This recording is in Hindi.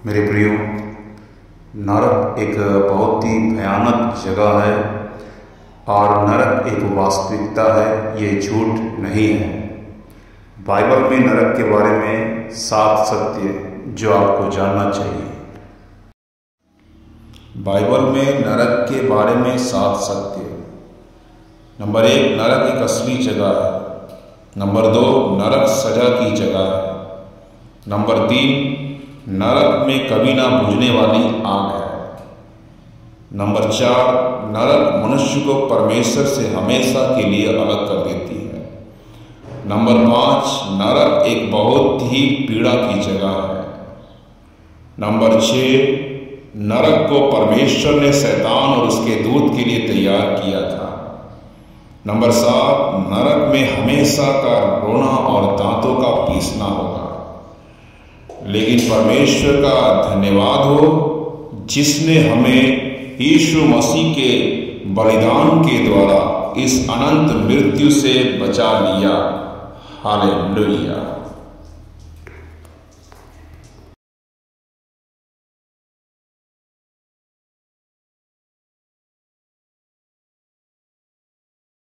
मेरे प्रियो, नरक एक बहुत ही भयानक जगह है और नरक एक वास्तविकता है, ये झूठ नहीं है। बाइबल में नरक के बारे में 7 सत्य जो आपको जानना चाहिए। बाइबल में नरक के बारे में 7 सत्य। नंबर 1, नरक एक असली जगह है। नंबर 2, नरक सजा की जगह है। नंबर 3, नरक में कभी ना बुझने वाली आग है। नंबर 4, नरक मनुष्य को परमेश्वर से हमेशा के लिए अलग कर देती है। नंबर 5, नरक एक बहुत ही पीड़ा की जगह है। नंबर 6, नरक को परमेश्वर ने शैतान और उसके दूत के लिए तैयार किया था। नंबर 7, नरक में हमेशा का रोना और दांतों का पीसना होगा। लेकिन परमेश्वर का धन्यवाद हो जिसने हमें यीशु मसीह के बलिदान के द्वारा इस अनंत मृत्यु से बचा लिया। हालेलुया।